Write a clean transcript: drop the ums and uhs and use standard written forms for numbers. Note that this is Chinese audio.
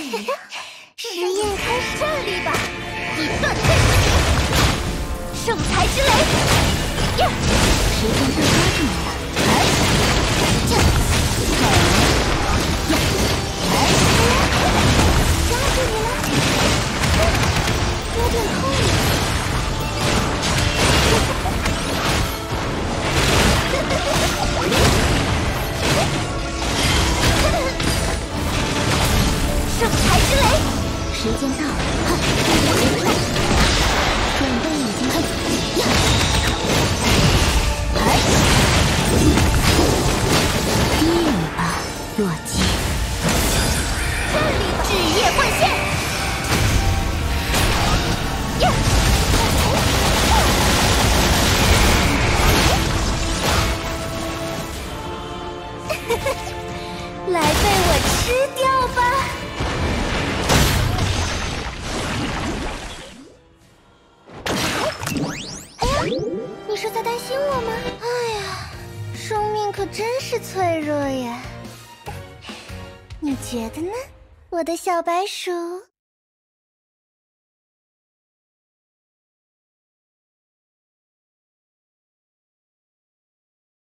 实验开始，战力吧！以断天之形，圣才之雷！呀！时间就抓住你了！来！呀！抓住你了！有点痛了。圣才之雷！时间到了，准备已经开始。低语吧，洛基。炙夜幻现。来被我吃掉吧！哎呀，你是在担心我吗？哎呀，生命可真是脆弱呀！你觉得呢，我的小白鼠？